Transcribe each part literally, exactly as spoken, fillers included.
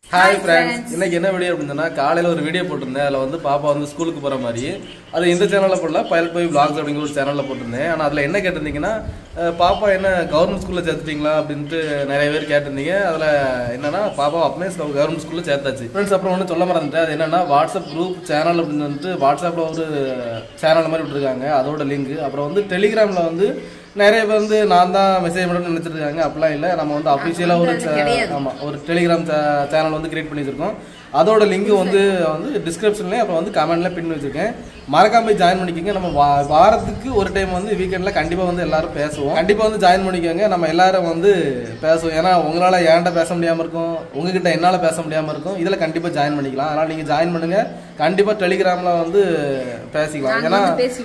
Hi friends, இன்னைக்கு என்ன video அப்படினா காலையில ஒரு வீடியோ போட்டுருந்தேன். அதுல வந்து பாப்பா வந்து ஸ்கூலுக்கு போற மாதிரி. அது இந்த சேனல்ல போடல, பைலட் பாய் vlogs அப்படிங்கிற ஒரு சேனல்ல போட்டுருந்தேன். ஆனா அதுல என்ன கேட்டிருந்தீங்கன்னா பாப்பா என்ன கவர்மெண்ட் ஸ்கூல்ல சேர்த்துட்டீங்களா அப்படினு நிறைய பேர் கேட்டிருந்தீங்க. அதுல என்னன்னா பாப்பா அப்பமே கவர்மெண்ட் ஸ்கூல்ல சேர்த்தாச்சு. ஃப்ரெண்ட்ஸ் அப்புறம் ஒன்னு சொல்ல மறந்துட்டேன். அது என்னன்னா வாட்ஸ்அப் குரூப் சேனல் அப்படினு வந்து வாட்ஸ்அப்ல ஒரு சேனல் மாதிரி விட்டுருக்காங்க. அதோட லிங்க். அப்புறம் வந்து டெலிகிராம்ல வந்து நிறைய பேர் வந்து நான் தான் மெசேஜ் பண்ணணும்னு நினைச்சிட்டு இருக்காங்க. அப்படிலாம் இல்லை, நம்ம வந்து அஃபிஷியலா ஒரு ஆமா ஒரு டெலிகிராம் சேனல் வந்து கிரியேட் பண்ணி வச்சிருக்கோம். அதோட லிங்க் வந்து வந்து டிஸ்கிரிப்ஷன்லயே அப்புறம் வந்து கமெண்ட்ல பின் வச்சிருக்கேன். மறக்காம போய் ஜாயின் பண்ணிக்கோங்க. நம்ம வாரத்துக்கு ஒரு டைம் வந்து வீக்கெண்ட்ல கண்டிப்பா வந்து எல்லாரும் பேசுவோம். கண்டிப்பா வந்து ஜாயின் பண்ணிக்கோங்க. நம்ம எல்லாரும் வந்து பேசுவோம். ஏன்னா உங்களால ஏன்டா பேச முடியாம இருக்கும், உங்ககிட்ட என்னால பேச முடியாம இருக்கும். இதுல கண்டிப்பா ஜாயின் பண்ணிக்கலாம். அதனால நீங்க ஜாயின் பண்ணுங்க. கண்டிப்பா டெலிகிராம்ல வந்து பேசிக்கலாம். ஏன்னா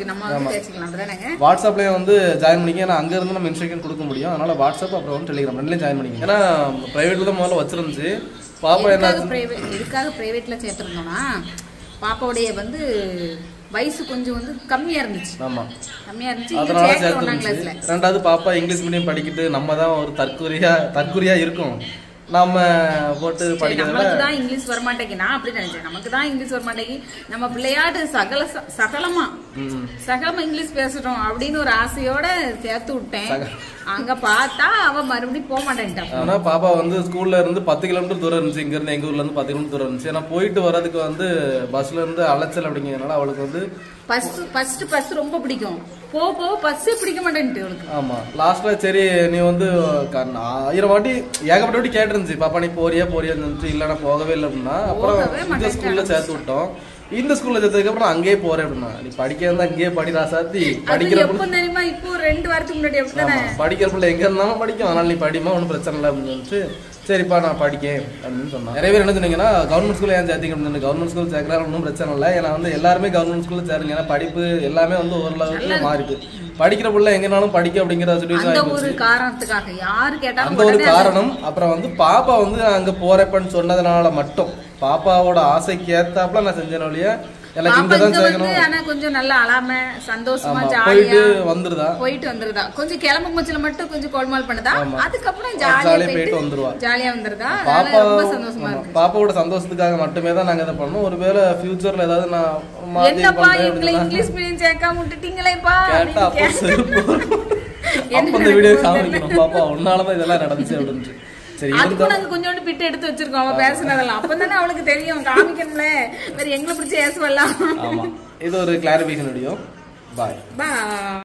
வாட்ஸ்அப்லயே வந்து ஜாயின் பண்ணிக்க. ஏன்னா அங்க இருந்து நம்ம இன்ஸ்ட்ரக்ஷன் கொடுக்க முடியும். அதனால வாட்ஸ்அப் அப்புறம் வந்து டெலிகிராம் ரெண்டுலயும் ஜாயின் பண்ணிக்க. ஏன்னா பிரைவேட்ல தான் முதல்ல வச்சிருந்துச்சு. பாப்பா என்ன எதுக்காக பிரைவேட்ல சேர்த்துருந்தோம்னா பாப்பாவுடைய வந்து வயசு கொஞ்சம் வந்து கம்மியா இருந்துச்சு. ஆமா கம்மியா இருந்துச்சு. அதனால சேர்த்து. ரெண்டாவது பாப்பா இங்கிலீஷ் மீடியம் படிக்கிட்டு நம்ம தான் ஒரு தற்கொலையா தற்கொலையா இருக்கும். நம்ம போட்டு நமக்கு தான் இங்கிலீஷ் வரமாட்டேங்கி நான் அப்படி நினைச்சேன். நமக்கு தான் இங்கிலீஷ் வரமாட்டேங்கி நம்ம பிள்ளையாட்டு சகல சகலமா சகலமா இங்கிலீஷ் பேசுறோம் அப்படின்னு ஒரு ஆசையோட சேர்த்து விட்டேன். அங்க பார்த்தா அவ மறுபடியும் போக மாட்டேன்ட்டான். ஆனா பாப்பா வந்து ஸ்கூல்ல இருந்து பத்து கிலோமீட்டர் தூரம் இருந்துச்சு. இங்க இருந்து எங்க ஊர்ல இருந்து பத்து கிலோமீட்டர் தூரம் இருந்துச்சு. ஏன்னா போயிட்டு வர்றதுக்கு வந்து பஸ்ல இருந்து அலைச்சல் அப்படிங்கிறதுனால அவளுக்கு வந்து ரொம்ப பிடிக்கும். போ போ பஸ் பிடிக்க மாட்டேன்ட்டு. ஆமா லாஸ்ட்ல சரி நீ வந்து ஆயிரம் வாட்டி ஏகப்பட்ட வாட்டி கேட்டிருந்துச்சு பாப்பா நீ போறியா போறியான்னு இருந்துச்சு. இல்ல நான் போகவே இல்லை அப்படின்னா அப்புறம் இந்த ஸ்கூல்ல சேர்த்து விட்டோம். இந்த ஸ்கூல்ல சேர்த்ததுக்கு அப்புறம் அங்கேயே போறேன் அப்படின்னா நீ படிக்கிறதா இங்கேயே படிடா சாத்தி படிக்கிற இப்போ ரெண்டு வாரத்துக்கு முன்னாடி படிக்கிற பிள்ளை எங்க இருந்தாலும் படிக்கும். அதனால நீ படிமா ஒன்னும் பிரச்சனை இல்லை அப்படின்னு சொல்லிட்டு சரிப்பா நான் படிக்கேன் அப்படின்னு சொன்னேன். நிறைய பேர் என்ன சொன்னீங்கன்னா கவர்மெண்ட் ஸ்கூல்ல ஏன் சேர்த்திங்க அப்படின்னு. கவர்மெண்ட் ஸ்கூல் சேர்க்கறாரு ஒன்றும் பிரச்சனை இல்லை. ஏன்னா வந்து எல்லாருமே கவர்மெண்ட் ஸ்கூல்ல சேருங்க. ஏன்னா படிப்பு எல்லாமே வந்து ஓரளவுக்கு மாறிட்டு படிக்கிற பிள்ளை எங்கனாலும் படிக்க அப்படிங்கிற சிச்சுவேஷன் காரணத்துக்காக யாரு கேட்டாலும் அந்த ஒரு காரணம். அப்புறம் வந்து பாப்பா வந்து அங்க போறப்பன்னு சொன்னதுனால மட்டும் பாப்பாவோட ஆசைக்கு ஏத்தாப்புல நான் செஞ்சேன் ஒழிய எனக்கு இங்கதான் சேர்க்கணும். கொஞ்சம் நல்லா அழாம சந்தோஷமா போயிட்டு வந்துருதா போயிட்டு வந்துருதா கொஞ்சம் கிளம்ப முச்சில மட்டும் கொஞ்சம் கோல்மால் பண்ணுதா. அதுக்கப்புறம் ஜாலியா போயிட்டு வந்துருவா ஜாலியா வந்துருதா. பாப்பா சந்தோஷமா இருக்கு. பாப்பாவோட சந்தோஷத்துக்காக மட்டுமே தான் நாங்க இதை பண்ணோம். ஒருவேளை ஃபியூச்சர்ல ஏதாவது நான் என்னப்பா இங்கிலீஷ் மீடியம் சேர்க்காம விட்டுட்டீங்களேப்பா கேட்டா அப்போ அப்ப இந்த வீடியோ காமிக்கணும். பாப்பா உன்னாலதான் இதெல்லாம் நடந்துச்சு அப்படின்னு. கொஞ்சோண்டு பிட்டு எடுத்து வச்சிருக்கோம். அவ பேசுனதெல்லாம் அப்பதானே அவளுக்கு தெரியும். காமிக்கணும்ல வேற எங்களை பிடிச்சி ஏசுவல்லாம். இது ஒரு கிளாரிபிகேஷன் வீடியோ. பாய் பாய்.